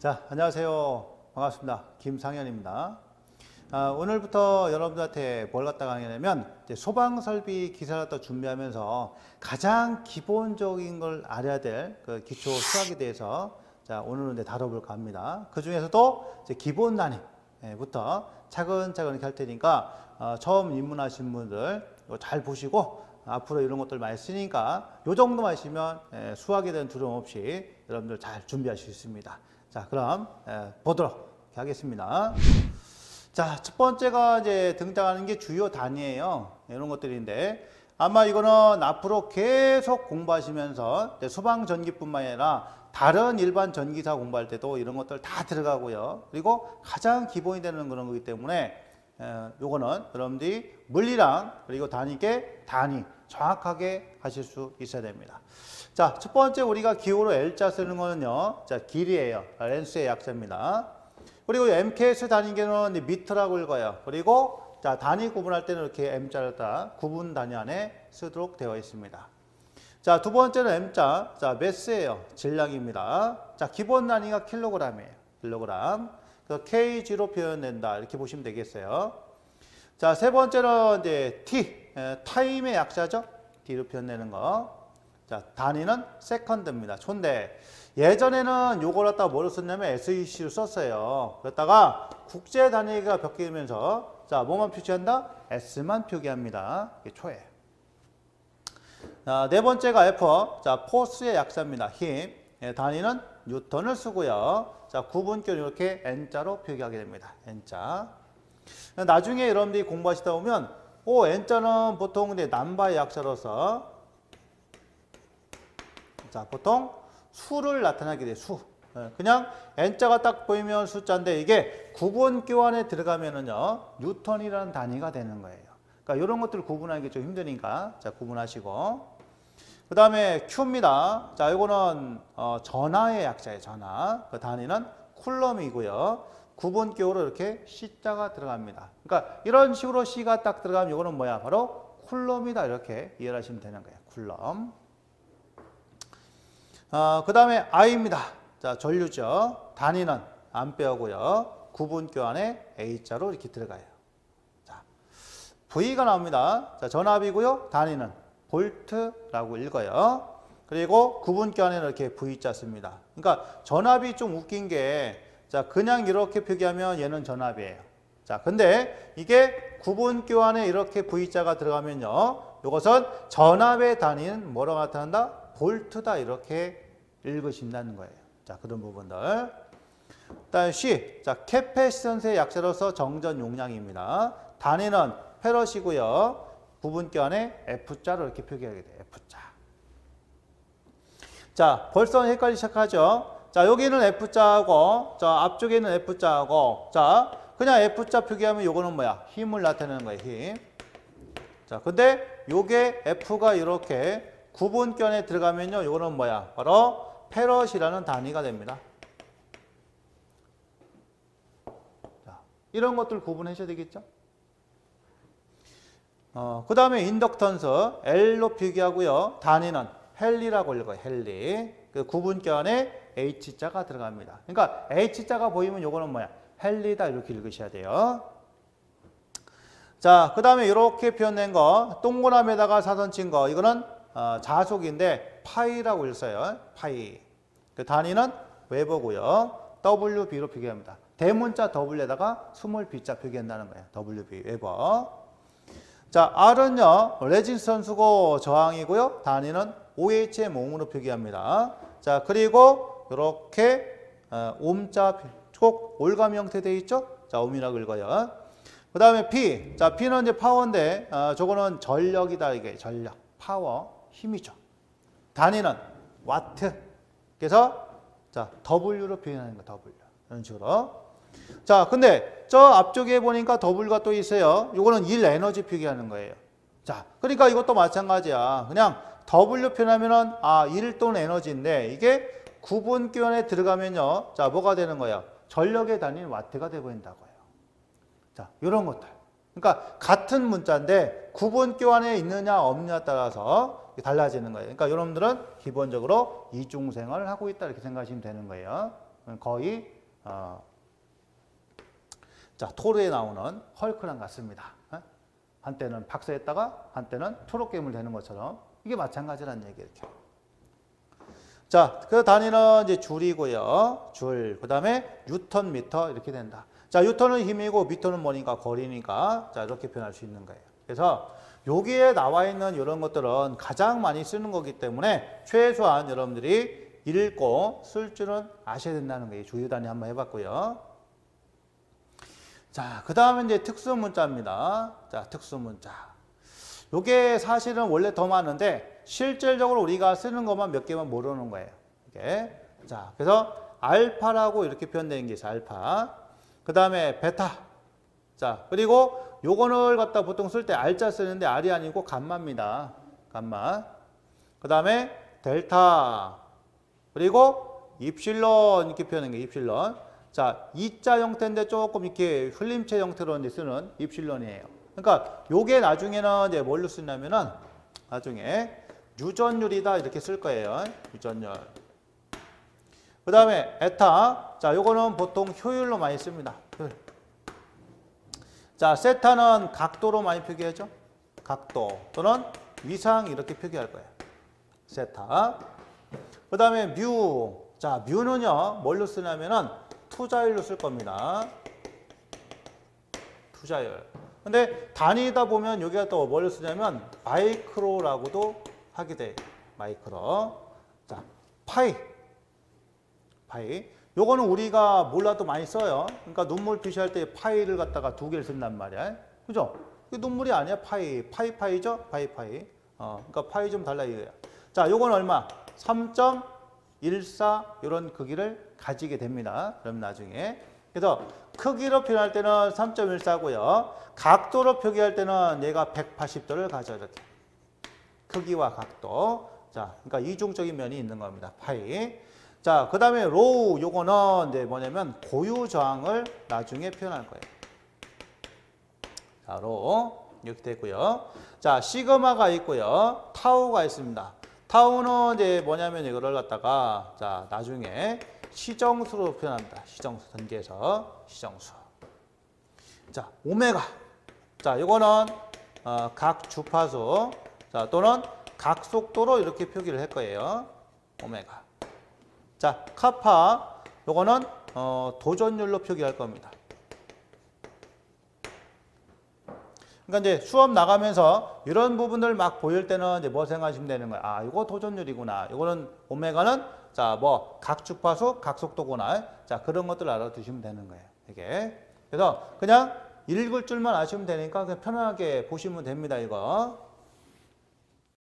자, 안녕하세요. 반갑습니다. 김상현입니다. 오늘부터 여러분들한테 뭘 갖다 강의하냐면 소방설비 기사를 또 준비하면서 가장 기본적인 걸 알아야 될 그 기초 수학에 대해서 자, 오늘은 이제 다뤄볼까 합니다. 그 중에서도 이제 기본 단위부터 차근차근 이렇게 할 테니까 처음 입문하신 분들 이거 잘 보시고 앞으로 이런 것들 많이 쓰니까 요 정도만 하시면 수학에 대한 두려움 없이 여러분들 잘 준비하실 수 있습니다. 자, 그럼 보도록 하겠습니다. 자, 첫 번째가 이제 등장하는 게 주요 단위예요. 이런 것들인데 아마 이거는 앞으로 계속 공부하시면서 소방 전기뿐만 아니라 다른 일반 전기사 공부할 때도 이런 것들 다 들어가고요. 그리고 가장 기본이 되는 그런 거기 때문에 요거는 여러분들이 물리랑 그리고 단위계 단위 정확하게 하실 수 있어야 됩니다. 자, 첫 번째 우리가 기호로 L자 쓰는 거는요. 자, 길이에요. 렌스의 약자입니다. 그리고 MKS 단위계는 미터라고 읽어요. 그리고 자, 단위 구분할 때는 이렇게 M자를 다 구분 단위 안에 쓰도록 되어 있습니다. 자, 두 번째는 M자. 자, 매스예요. 질량입니다. 자, 기본 단위가 킬로그램이에요. 킬로그램. 그래서 kg로 표현된다. 이렇게 보시면 되겠어요. 자, 세 번째는 이제 T. 타임의 약자죠. T로 표현되는 거. 자, 단위는 세컨드입니다. 초인데 예전에는 요걸 갖다가 뭐로 썼냐면 SEC로 썼어요. 그랬다가 국제 단위가 바뀌면서 자, 뭐만 표시한다? S만 표기합니다. 이게 초예요. 자, 네 번째가 F. 자, 포스의 약자입니다. 힘. 단위는 뉴턴을 쓰고요. 자, 구분결 이렇게 N자로 표기하게 됩니다. N자. 나중에 여러분들이 공부하시다 보면 N자는 보통 이제 남바의 약자로서 자, 보통 수를 나타나게 돼요. 수. 그냥 N자가 딱 보이면 숫자인데 이게 구분교 안에 들어가면은요. 뉴턴이라는 단위가 되는 거예요. 그러니까 이런 것들을 구분하기 좀 힘드니까 자, 구분하시고. 그 다음에 Q입니다. 자, 이거는 전하의 약자예요. 전하. 그 단위는 쿨럼이고요. 구분교로 이렇게 C자가 들어갑니다. 그러니까 이런 식으로 C가 딱 들어가면 이거는 뭐야? 바로 쿨럼이다. 이렇게 이해를 하시면 되는 거예요. 쿨럼. 그 다음에 I입니다. 자, 전류죠. 단위는 암페어고요. 구분교 안에 A자로 이렇게 들어가요. 자, V가 나옵니다. 자, 전압이고요. 단위는 볼트라고 읽어요. 그리고 구분교 안에는 이렇게 V자 씁니다. 그러니까 전압이 좀 웃긴 게 자, 그냥 이렇게 표기하면 얘는 전압이에요. 자, 근데 이게 구분교 안에 이렇게 V자가 들어가면요. 이것은 전압의 단위는 뭐라고 나타난다? 볼트다. 이렇게 읽으신다는 거예요. 자, 그런 부분들. 다음 C. 자, 캐패시턴스의 약자로서 정전 용량입니다. 단위는 페럿이고요. 구분교 안에 F자로 이렇게 표기하게 돼요. F자. 자, 벌써 헷갈리기 시작하죠. 자, 여기는 F자하고, 자, 앞쪽에는 F자하고, 자, 그냥 F자 표기하면 요거는 뭐야? 힘을 나타내는 거예요. 힘. 자, 근데 요게 F가 이렇게 구분교 안에 들어가면요. 요거는 뭐야? 바로 페럿이라는 단위가 됩니다. 자, 이런 것들 구분하셔야 되겠죠? 그 다음에 인덕턴스 L로 표기하고요. 단위는 헨리라고 읽어요. 헨리. 그 구분교 안에 H자가 들어갑니다. 그러니까 H자가 보이면 요거는 뭐야? 헨리다. 이렇게 읽으셔야 돼요. 자, 그 다음에 이렇게 표현된 거 동그라미에다가 사선 친 거 이거는 자속인데 파이라고 읽어요. 파이. 그 단위는 웨버고요. WB로 표기합니다. 대문자 W에다가 스몰 B자 표기한다는 거예요. WB 웨버. 자, R은요. 레지스턴스고 저항이고요. 단위는 OH의 몽으로 표기합니다. 자, 그리고 이렇게 옴자 꼭 올감 형태 되어 있죠? 자, 옴이라고 읽어요. 그 다음에 P. 자, P는 이제 파워인데 저거는 전력이다. 이게 전력, 파워, 힘이죠. 단위는 와트. 그래서 자, W로 표현하는 거 W. 이런 식으로. 자, 근데 저 앞쪽에 보니까 W가 또 있어요. 이거는 일 에너지 표기하는 거예요. 자, 그러니까 이것도 마찬가지야. 그냥 W 표현하면은 일 또는 에너지인데 이게 구분교 안에 들어가면요. 자, 뭐가 되는 거예요? 전력의 단위는 와트가 돼 보인다고요. 자, 이런 것들. 그러니까 같은 문자인데 구분교 안에 있느냐 없느냐에 따라서 달라지는 거예요. 그러니까 여러분들은 기본적으로 이중생활을 하고 있다 이렇게 생각하시면 되는 거예요. 거의 자, 토르에 나오는 헐크랑 같습니다. 한때는 박사했다가 한때는 초록 괴물 되는 것처럼 이게 마찬가지라는 얘기 이렇게. 자, 그 단위는 이제 줄이고요. 줄. 그다음에 뉴턴, 미터 이렇게 된다. 자, 뉴턴은 힘이고 미터는 뭐니까 거리니까 자, 이렇게 표현할 수 있는 거예요. 그래서 여기에 나와 있는 이런 것들은 가장 많이 쓰는 거기 때문에 최소한 여러분들이 읽고 쓸 줄은 아셔야 된다는 거예요. 주요 단위 한번 해봤고요. 자, 그 다음에 이제 특수문자입니다. 자, 특수문자. 요게 사실은 원래 더 많은데 실질적으로 우리가 쓰는 것만 몇 개만 모르는 거예요. 이게. 자, 그래서 알파라고 이렇게 표현되는 게 있어요. 알파. 그 다음에 베타. 자, 그리고 요거를 갖다 보통 쓸 때 알자 쓰는데 알이 아니고 감마입니다. 감마. 그 다음에 델타. 그리고 입실론 이렇게 표현하는 게 입실론. 자, 이자 형태인데 조금 이렇게 흘림체 형태로 이제 쓰는 입실론이에요. 그러니까 요게 나중에는 이제 뭘로 쓰냐면은 나중에 유전율이다 이렇게 쓸 거예요. 유전율. 그 다음에 에타. 자, 요거는 보통 효율로 많이 씁니다. 자, 세타는 각도로 많이 표기하죠. 각도 또는 위상 이렇게 표기할 거예요. 세타. 그 다음에 뮤. 자, 뮤는요 뭘로 쓰냐면은 투자율로 쓸 겁니다. 투자율. 근데 단위다 보면 여기가 또 뭘로 쓰냐면 마이크로라고도 하게 돼요. 마이크로. 자, 파이. 파이. 요거는 우리가 몰라도 많이 써요. 그러니까 눈물 표시할 때 파이를 갖다가 두 개를 쓴단 말이야. 그죠? 이게 눈물이 아니야. 파이. 파이죠? 파이. 그러니까 파이 좀 달라 이거야. 자, 요거는 얼마? 3.14 이런 크기를 가지게 됩니다. 그럼 나중에. 그래서 크기로 표현할 때는 3.14고요. 각도로 표기할 때는 얘가 180도를 가져 이렇게. 크기와 각도. 자, 그러니까 이중적인 면이 있는 겁니다. 파이. 자, 그 다음에 로우 요거는 이제 뭐냐면 고유 저항을 나중에 표현할 거예요. 자, 로우 이렇게 되고요. 자, 시그마가 있고요. 타우가 있습니다. 타우는 이제 뭐냐면 이거를 갖다가 자, 나중에 시정수로 표현합니다. 시정수 전개해서 시정수. 자, 오메가. 자, 요거는 각 주파수 자, 또는 각 속도로 이렇게 표기를 할 거예요. 오메가. 자, 카파. 요거는 도전율로 표기할 겁니다. 그러니까 이제 수업 나가면서 이런 부분들 막 보일 때는 이제 뭐 생각하시면 되는 거예요. 아, 이거 도전율이구나. 이거는 오메가는 자, 뭐 각 주파수, 각 속도구나. 자, 그런 것들 알아두시면 되는 거예요. 이게. 그래서 그냥 읽을 줄만 아시면 되니까 그냥 편하게 보시면 됩니다. 이거.